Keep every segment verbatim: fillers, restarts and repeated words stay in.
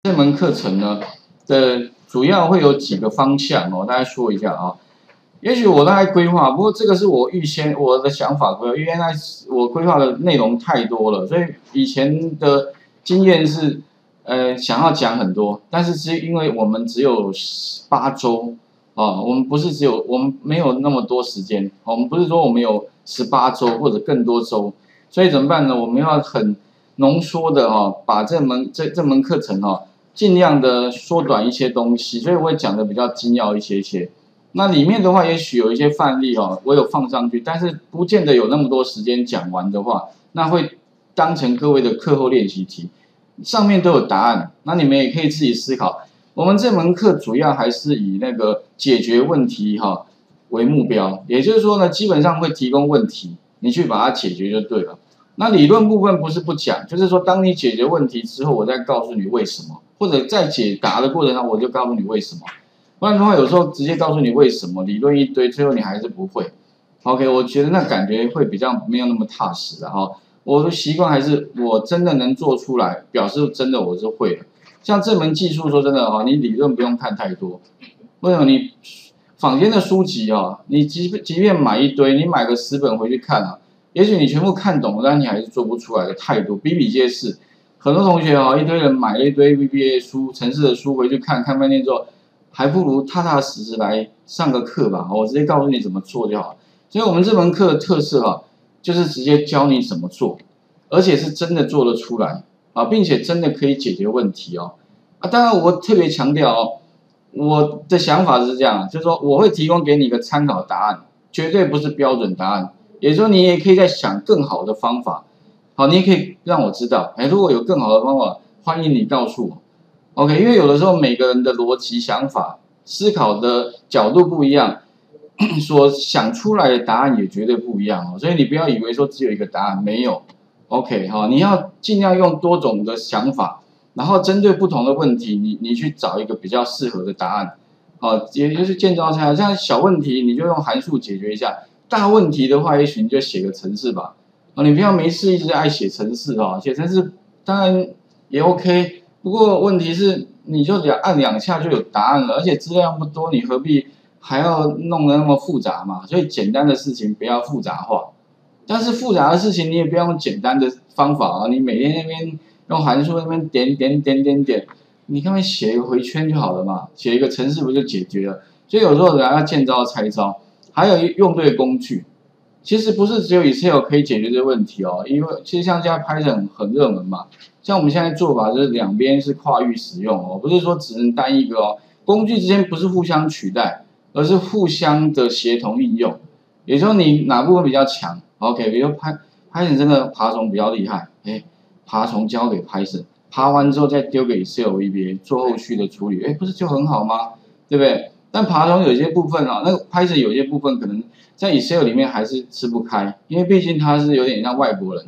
这门课程呢的主要会有几个方向哦，大概说一下啊。也许我大概规划，不过这个是我预先我的想法规划，因为原来我规划的内容太多了，所以以前的经验是，呃，想要讲很多，但是是因为我们只有八周啊，我们不是只有我们没有那么多时间，我们不是说我们有十八周或者更多周，所以怎么办呢？我们要很浓缩的哈、哦，把这门这这门课程哈、哦，尽量的缩短一些东西，所以我会讲的比较精要一些些。那里面的话，也许有一些范例哦，我有放上去，但是不见得有那么多时间讲完的话，那会当成各位的课后练习题，上面都有答案，那你们也可以自己思考。我们这门课主要还是以那个解决问题哈、哦、为目标，也就是说呢，基本上会提供问题，你去把它解决就对了。那理论部分不是不讲，就是说当你解决问题之后，我再告诉你为什么，或者在解答的过程中，我就告诉你为什么。不然的话，有时候直接告诉你为什么，理论一堆，最后你还是不会。OK， 我觉得那感觉会比较没有那么踏实的哈。我的习惯还是我真的能做出来，表示真的我是会的。像这门技术，说真的哈，你理论不用看太多。为什么你坊间的书籍啊，你即即便买一堆，你买个十本回去看啊，也许你全部看懂了，但你还是做不出来的太多，比比皆是。很多同学啊，一堆人买了一堆 V B A 书、程式的书回去看看半天之后。还不如踏踏实实来上个课吧，我直接告诉你怎么做就好了。所以我们这门课的特色哈、啊，就是直接教你怎么做，而且是真的做得出来啊，并且真的可以解决问题哦。啊，当然我特别强调哦，我的想法是这样，就是说我会提供给你一个参考答案，绝对不是标准答案。也就是说，你也可以再想更好的方法，好，你也可以让我知道，哎，如果有更好的方法，欢迎你告诉我。OK， 因为有的时候每个人的逻辑想法、思考的角度不一样，所想出来的答案也绝对不一样哦。所以你不要以为说只有一个答案，没有。OK， 哈、哦，你要尽量用多种的想法，然后针对不同的问题，你你去找一个比较适合的答案。好、哦，也就是见招拆。像小问题你就用函数解决一下，大问题的话，也许你就写个程式吧。哦，你不要没事一直爱写程式哦，写程式当然也 OK。不过问题是，你就只要按两下就有答案了，而且资料不多，你何必还要弄得那么复杂嘛？所以简单的事情不要复杂化，但是复杂的事情你也不要用简单的方法啊！你每天那边用函数那边点点点点点，你干脆写一个回圈就好了嘛，写一个程式不就解决了？所以有时候人要见招拆招，还有用对工具。其实不是只有 Excel 可以解决这个问题哦，因为其实像现在 Python 很热门嘛，像我们现在做法就是两边是跨域使用哦，不是说只能单一个哦，工具之间不是互相取代，而是互相的协同应用。也就是说你哪部分比较强 ，OK， 比如 Py Python 真的爬虫比较厉害，哎，爬虫交给 Python， 爬完之后再丢给 Excel V B A 做后续的处理，哎，不是就很好吗？对不对？但爬虫有些部分啊，那个 Python 有些部分可能在 Excel 里面还是吃不开，因为毕竟它是有点像外国人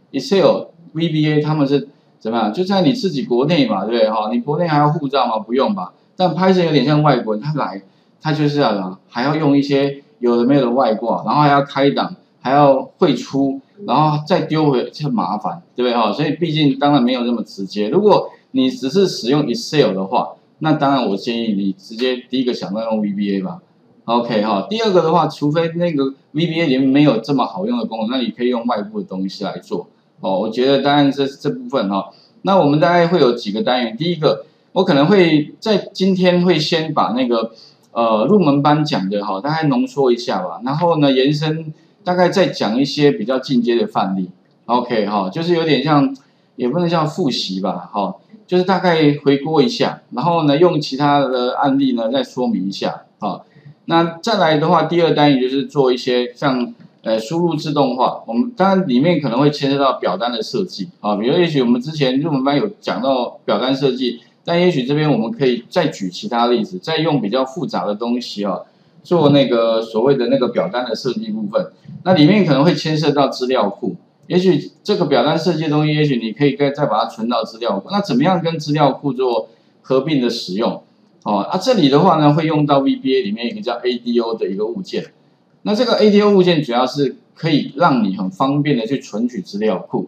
，Excel、V B A 他们是怎么样？就在你自己国内嘛，对不对？哈，你国内还要护照吗？不用吧。但 Python 有点像外国人，他来他就是要啊，还要用一些有的没有的外挂，然后还要开档，还要汇出，然后再丢回，就很麻烦，对不对？哈，所以毕竟当然没有那么直接。如果你只是使用 Excel 的话，那当然，我建议你直接第一个想到用 V B A 吧 ，OK 哈。第二个的话，除非那个 V B A 里面没有这么好用的功能，那你可以用外部的东西来做。哦，我觉得当然这这部分哈，那我们大概会有几个单元。第一个，我可能会在今天会先把那个呃入门班讲的哈，大概浓缩一下吧，然后呢延伸大概再讲一些比较进阶的范例。OK 哈，就是有点像，也不能叫复习吧，哈。就是大概回顾一下，然后呢，用其他的案例呢再说明一下啊。那再来的话，第二单元就是做一些像呃输入自动化，我们当然里面可能会牵涉到表单的设计啊，比如也许我们之前入门班有讲到表单设计，但也许这边我们可以再举其他例子，再用比较复杂的东西啊，做那个所谓的那个表单的设计部分，那里面可能会牵涉到资料库。也许这个表单设计的东西，也许你可以再再把它存到资料库。那怎么样跟资料库做合并的使用？哦，啊，这里的话呢，会用到 V B A 里面一个叫 A D O 的一个物件。那这个 A D O 物件主要是可以让你很方便的去存取资料库。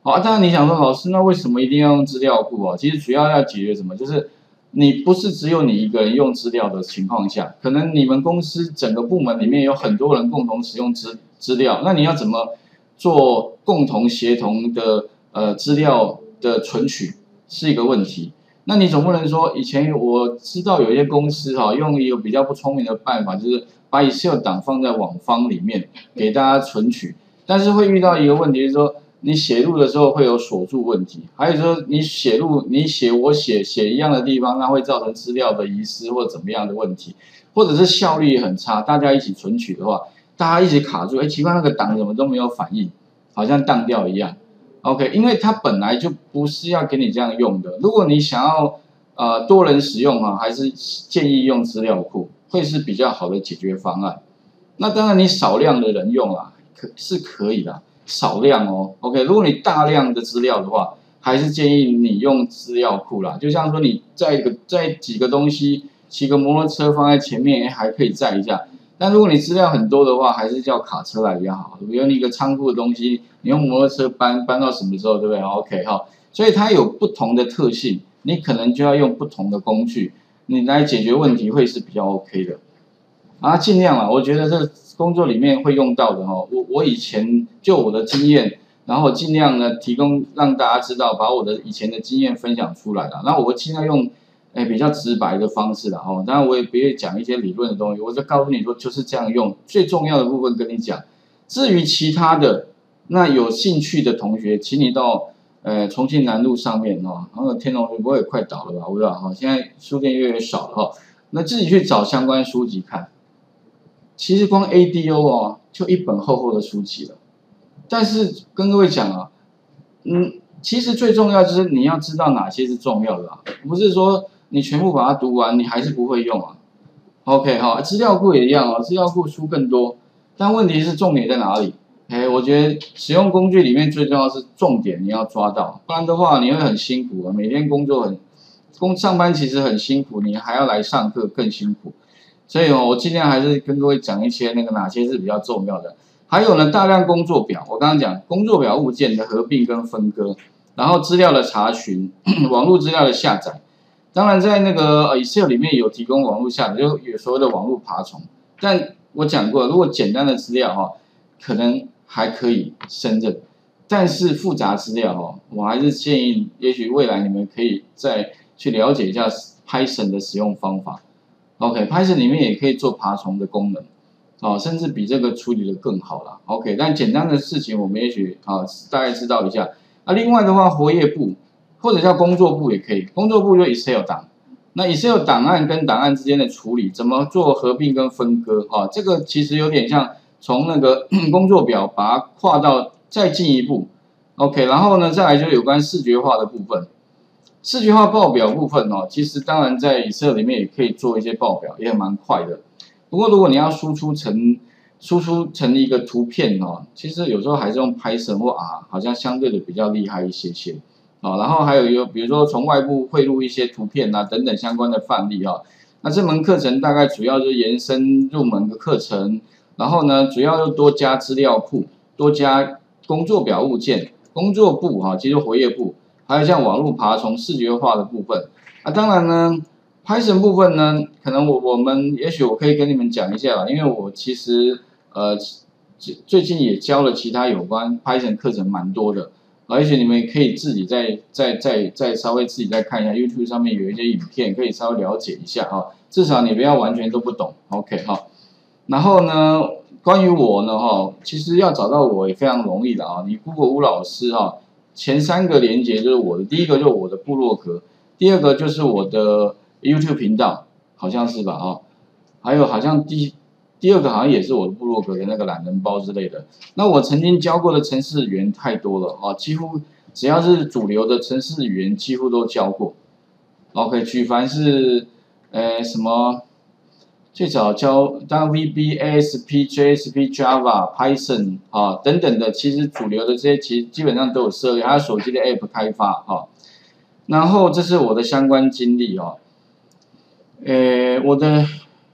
好，当然你想说，老师，那为什么一定要用资料库啊？其实主要要解决什么？就是你不是只有你一个人用资料的情况下，可能你们公司整个部门里面有很多人共同使用资资料，那你要怎么做共同协同的呃资料的存取是一个问题。那你总不能说，以前我知道有一些公司哈、啊，用一个比较不聪明的办法，就是把 Excel 档放在网方里面给大家存取，但是会遇到一个问题，就是说。你写入的时候会有锁住问题，还有说你写入你写我写写一样的地方，那会造成资料的遗失或怎么样的问题，或者是效率也很差。大家一起存取的话，大家一起卡住，哎，奇怪那个档怎么都没有反应，好像当掉一样。OK， 因为它本来就不是要给你这样用的。如果你想要呃多人使用啊，还是建议用资料库，会是比较好的解决方案。那当然你少量的人用啊，可是可以的。少量哦 ，OK。如果你大量的资料的话，还是建议你用资料库啦。就像说你载一个载几个东西，骑个摩托车放在前面，还可以载一下。但如果你资料很多的话，还是叫卡车来比较好。比如你一个仓库的东西，你用摩托车搬搬到什么时候，对不对 ？OK 哈，所以它有不同的特性，你可能就要用不同的工具，你来解决问题会是比较 OK 的。啊，尽量啦，我觉得这工作里面会用到的哈，我我以前就我的经验，然后尽量呢提供让大家知道，把我的以前的经验分享出来了。那我尽量用诶比较直白的方式啦，哦，当然我也不会讲一些理论的东西，我就告诉你说就是这样用，最重要的部分跟你讲。至于其他的，那有兴趣的同学，请你到呃重庆南路上面哦，然后天龙不会也快倒了吧？我不知道哈，现在书店越来越少了哈，那自己去找相关书籍看。其实光 A D O 哦，就一本厚厚的书籍了。但是跟各位讲啊，嗯，其实最重要就是你要知道哪些是重要的啊，不是说你全部把它读完，你还是不会用啊。OK 哈，资料库也一样哦，资料库书更多，但问题是重点在哪里？哎，我觉得使用工具里面最重要是重点你要抓到，不然的话你会很辛苦啊，每天工作很工上班其实很辛苦，你还要来上课更辛苦。所以哦，我尽量还是跟各位讲一些那个哪些是比较重要的。还有呢，大量工作表，我刚刚讲工作表物件的合并跟分割，然后资料的查询，网络资料的下载。当然，在那个 Excel 里面有提供网络下载，就有所谓的网络爬虫。但我讲过，如果简单的资料哈，可能还可以胜任，但是复杂资料哈，我还是建议，也许未来你们可以再去了解一下 Python 的使用方法。OK，Python 里面也可以做爬虫的功能，哦，甚至比这个处理的更好了。OK， 但简单的事情我们也许啊大概知道一下。那另外的话，活页簿或者叫工作簿也可以，工作簿就 Excel 档。那 Excel 档案跟档案之间的处理，怎么做合并跟分割啊？这个其实有点像从那个工作表把它跨到再进一步。OK， 然后呢，再来就是有关视觉化的部分。视觉化报表部分哦，其实当然在 Excel 里面也可以做一些报表，也蛮快的。不过如果你要输出成输出成一个图片哦，其实有时候还是用 Python 或 R， 好像相对的比较厉害一些些。哦，然后还有一个，比如说从外部汇入一些图片啊等等相关的范例啊。那这门课程大概主要就是延伸入门的课程，然后呢，主要就多加资料库，多加工作表物件、工作簿哈，其实活页簿。还有像网络爬虫视觉化的部分啊，当然呢 ，Python 部分呢，可能我我们也许我可以跟你们讲一下啦，因为我其实呃最近也教了其他有关 Python 课程蛮多的，而且你们可以自己再再再再稍微自己再看一下 YouTube 上面有一些影片，可以稍微了解一下哈，至少你不要完全都不懂 ，OK 哈。然后呢，关于我呢哈，其实要找到我也非常容易的啊，你 Google 吴老师哈。前三个连接就是我的，第一个就是我的部落格，第二个就是我的 YouTube 频道，好像是吧？哦，还有好像第第二个好像也是我的部落格的那个懒人包之类的。那我曾经教过的程式语言太多了啊，几乎只要是主流的程式语言几乎都教过。OK， 举凡是呃什么。最早教当 V B A S P J S P Java Python 啊等等的，其实主流的这些其实基本上都有涉猎，还有手机的 App 开发哈。然后这是我的相关经历哦。呃，我的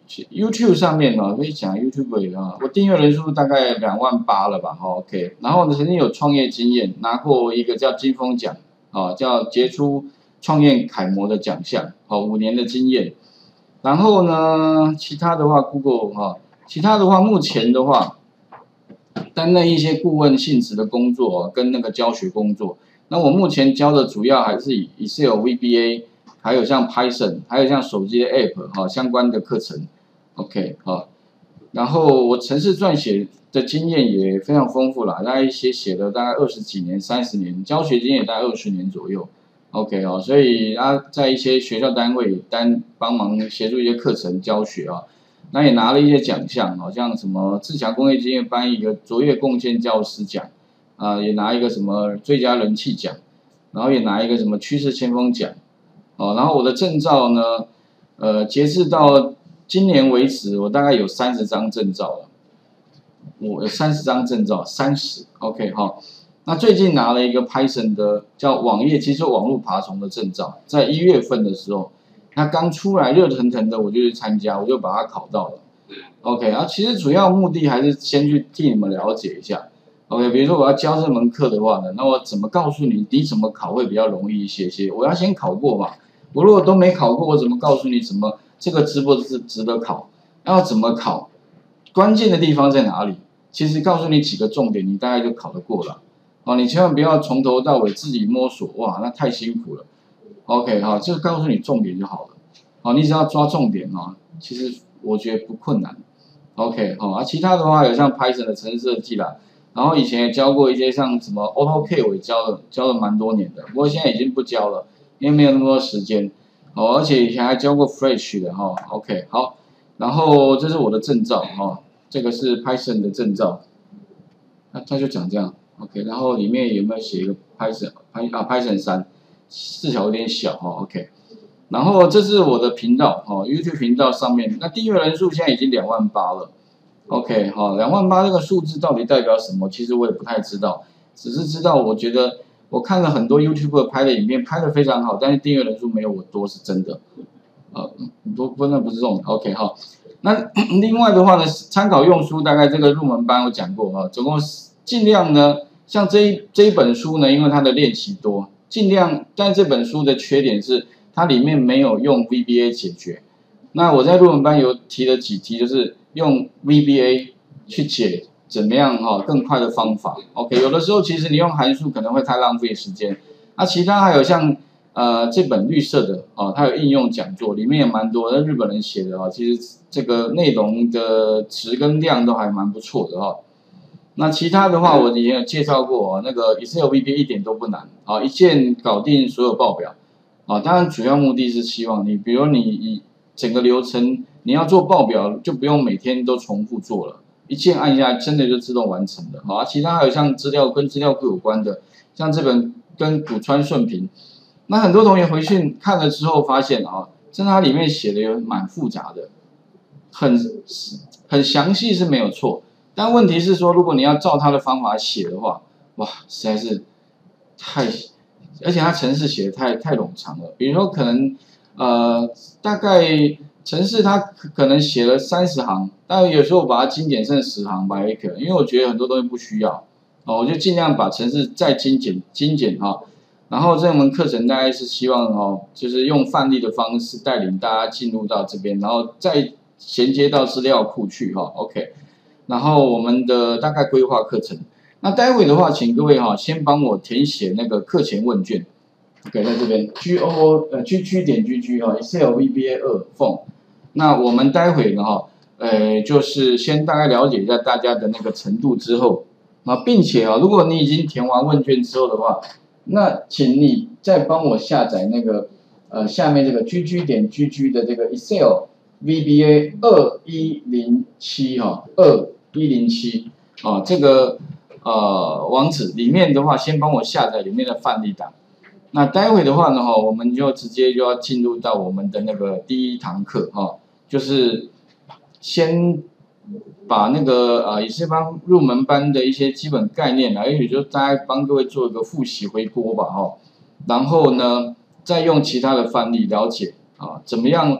YouTube 上面呢，可以讲 YouTube 啊，我订阅人数大概两万八了吧，哈 ，OK。然后呢，曾经有创业经验，拿过一个叫金风奖，啊，叫杰出创业楷模的奖项，好，五年的经验。然后呢，其他的话 ，Google 哈，其他的话，目前的话，担任一些顾问性质的工作，跟那个教学工作。那我目前教的主要还是以 Excel V B A， 还有像 Python， 还有像手机的 App 哈相关的课程。OK 好，然后我程式撰写的经验也非常丰富啦，大概一些写了大概二十几年、三十年，教学经验也大概二十年左右。OK 哦，所以啊，在一些学校单位单帮忙协助一些课程教学啊，那也拿了一些奖项，好像什么自强工业经验班一个卓越贡献教师奖，啊，也拿一个什么最佳人气奖，然后也拿一个什么趋势先锋奖，哦，然后我的证照呢，呃，截至到今年为止，我大概有三十张证照了，我有三十张证照，三十 ，OK 哈。那最近拿了一个 Python 的叫网页基础网络爬虫的证照，在一月份的时候，它刚出来热腾腾的，我就去参加，我就把它考到了。OK， 啊，其实主要目的还是先去替你们了解一下。OK， 比如说我要教这门课的话呢，那我怎么告诉你，你怎么考会比较容易一些些？我要先考过嘛，我如果都没考过，我怎么告诉你怎么这个值不值值得考？要怎么考？关键的地方在哪里？其实告诉你几个重点，你大概就考得过了。哦，你千万不要从头到尾自己摸索，哇，那太辛苦了。OK， 好，就告诉你重点就好了。好，你只要抓重点哦，其实我觉得不困难。OK， 好，啊，其他的话有像 Python 的程式设计啦，然后以前也教过一些像什么 AutoCAD， 我也教了教了蛮多年的，不过现在已经不教了，因为没有那么多时间。哦，而且以前还教过 Flash 的哈。OK， 好，然后这是我的证照哈，这个是 Python 的证照，那他就讲这样。OK， 然后里面有没有写一个 Python 啊 Python 三，字条有点小哈 ，OK， 然后这是我的频道哈 ，YouTube 频道上面，那订阅人数现在已经两万八了 ，OK 哈，两万八这个数字到底代表什么？其实我也不太知道，只是知道我觉得我看了很多 YouTuber 拍的影片，拍的非常好，但是订阅人数没有我多是真的，呃，不不那不是这种 OK 哈，那另外的话呢，参考用书大概这个入门班我讲过哈，总共尽量呢。像这一这一本书呢，因为它的练习多，尽量，但这本书的缺点是它里面没有用 V B A 解决。那我在入门班有提了几题，就是用 V B A 去解怎么样哈、哦、更快的方法。OK， 有的时候其实你用函数可能会太浪费时间。那其他还有像呃这本绿色的哦，它有应用讲座，里面也蛮多的日本人写的啊、哦，其实这个内容的值跟量都还蛮不错的哈、哦。那其他的话，我以前有介绍过，那个 Excel V B A 一点都不难，啊，一键搞定所有报表，啊，当然主要目的是希望你，比如你以整个流程你要做报表，就不用每天都重复做了，一键按下真的就自动完成了，啊，其他还有像资料跟资料库有关的，像这本跟古川顺平，那很多同学回去看了之后发现啊，真的它里面写的有蛮复杂的，很很详细是没有错。但问题是说，如果你要照他的方法写的话，哇，实在是太，而且他程式写的太太冗长了。比如说，可能呃，大概程式他可能写了三十行，但有时候把它精简剩十行吧也可能，因为我觉得很多东西不需要，哦，我就尽量把程式再精简精简哈。然后这门课程大概是希望哦，就是用范例的方式带领大家进入到这边，然后再衔接到资料库去哈 ，OK。然后我们的大概规划课程，那待会的话，请各位哈先帮我填写那个课前问卷 ，OK， 在这边 G O O 呃 G G 点 G G 哈 Excel V B A 二 Phone， 那我们待会呢哈，呃就是先大概了解一下大家的那个程度之后，啊，并且啊，如果你已经填完问卷之后的话，那请你再帮我下载那个呃下面这个 G G 点 G G 的这个 Excel V B A 二一零七哈二。一零七啊，这个呃网址里面的话，先帮我下载里面的范例档。那待会的话呢，哈，我们就直接就要进入到我们的那个第一堂课哈，就是先把那个呃也是帮入门班的一些基本概念啊，也许就大概帮各位做一个复习回锅吧哈。然后呢，再用其他的范例了解啊，怎么样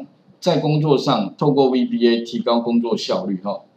在工作上透过 V B A 提高工作效率哈。